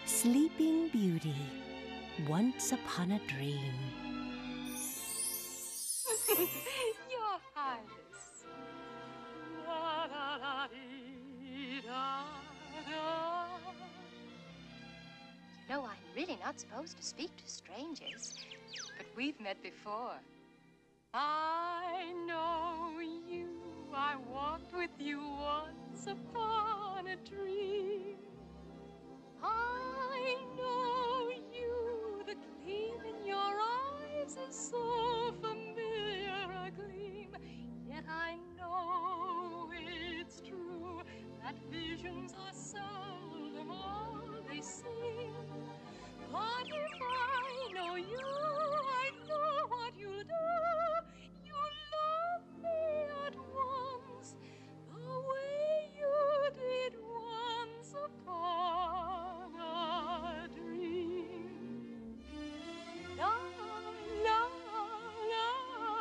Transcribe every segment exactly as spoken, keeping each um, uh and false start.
Sleeping Beauty, Once Upon a Dream. Your Highness. La, la, la, dee, da, da. You know, I'm really not supposed to speak to strangers, but we've met before. I know you. I walked with you once upon a dream. I know you. The gleam in your eyes is so familiar a gleam. Yet I know it's true that visions are seldom all they seem. But if I know you, I know what you'll do. You'll love me at once, the way you did once upon a dream. La, la, la.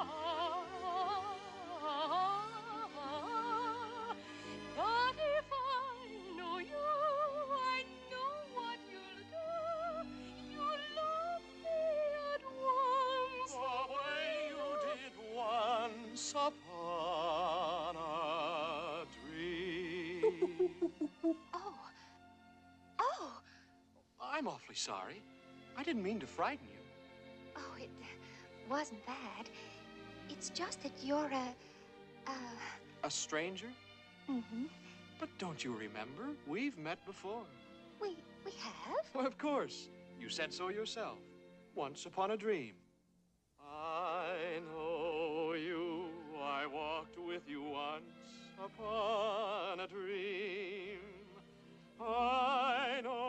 But if I know you, I know what you'll do. You'll love me at once, the way you did once upon a dream. Oh. Oh. I'm awfully sorry. I didn't mean to frighten you. Oh, it wasn't that. It's just that you're a... a... A stranger? Mm-hmm. But don't you remember? We've met before. We... we have? Well, of course. You said so yourself. Once upon a dream. I know you. I walked with you once upon a dream. I know